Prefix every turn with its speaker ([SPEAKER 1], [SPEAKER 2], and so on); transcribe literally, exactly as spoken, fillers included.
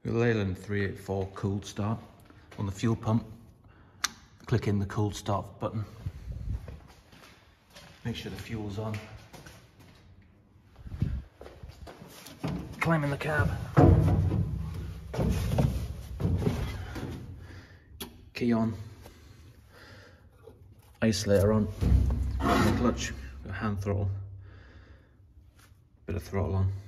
[SPEAKER 1] The Leyland three eighty-four cold start on the fuel pump. Click in the cold start button. Make sure the fuel's on. Climb in the cab. Key on. Isolator on. The clutch, hand throttle. Bit of throttle on.